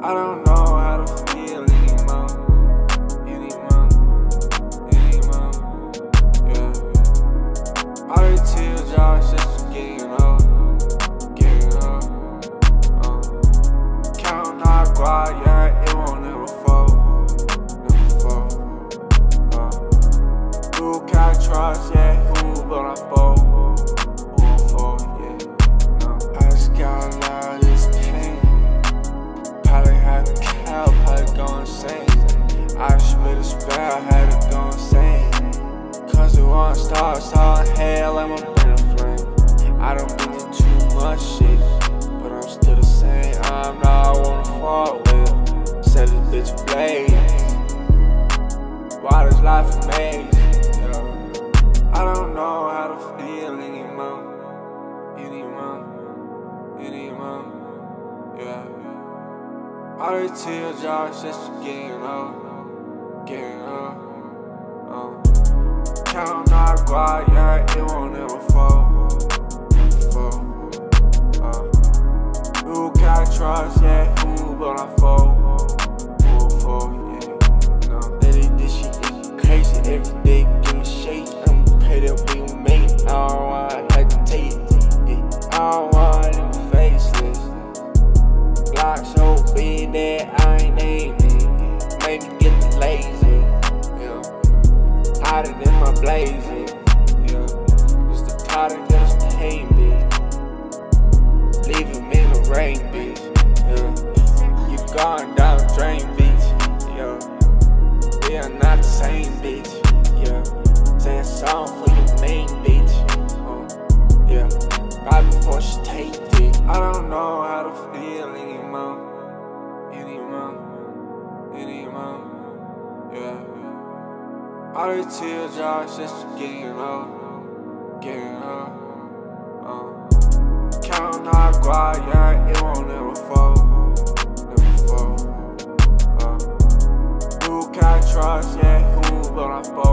I don't know how to feel anymore. Yeah. All the tears, y'all, just getting old. Counting our guard, yeah, it won't never fall. Who can I trust, yeah, who will I fall? Who will fall, yeah, no. I just got a lot of this pain. Probably had a cow, probably go insane. I spit a spell, I had to go insane. Cause the one star saw hell and my brain flame. I don't been through too much shit, but I'm still the same. I'm not I wanna fall with. Set this bitch ablaze. Why does life a maze? Yeah. I don't know how to feel anymore. Yeah. All the tears, y'all, just getting old. Counting our guard, yeah, it won't ever fall. Who can I trust, yeah, who will I fall? Who will fall, yeah, no. Lately this shit is crazy, every day give me shake. I'm paid up with mate, I don't wanna hesitate, yeah. I don't want them faceless. Block so big that I ain't aiming, make me get lazy, yeah. Hotter than my blazer, yeah. Just the product that's pain, bitch. Leave him in the rain, bitch, yeah. You gone down the drain, bitch, yeah. We are not the same, bitch, yeah. Saying song for your main, bitch, yeah. Right before she take it. I don't know how to feel anymore. Yeah. All the tears, y'all, just getting old. Counting our guard, yeah, it won't never fall. Who can I trust, yeah, who will I fall?